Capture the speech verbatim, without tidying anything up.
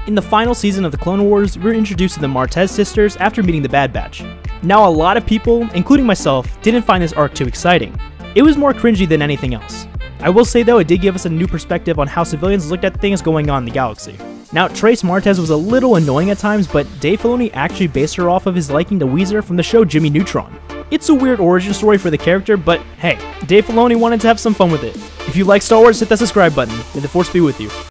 In the final season of the Clone Wars, we were introduced to the Martez sisters after meeting the Bad Batch. Now a lot of people, including myself, didn't find this arc too exciting. It was more cringy than anything else. I will say though, it did give us a new perspective on how civilians looked at things going on in the galaxy. Now, Trace Martez was a little annoying at times, but Dave Filoni actually based her off of his liking to Weezer from the show Jimmy Neutron. It's a weird origin story for the character, but hey, Dave Filoni wanted to have some fun with it. If you like Star Wars, hit that subscribe button. May the Force be with you.